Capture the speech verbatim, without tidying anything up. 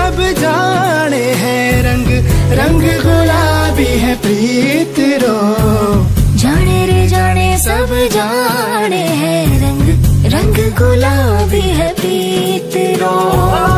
सब जाने हैं रंग, रंग गुलाबी है प्रीत रो। जाने रे जाने सब जाने हैं रंग, रंग गुलाबी है प्रीत रो।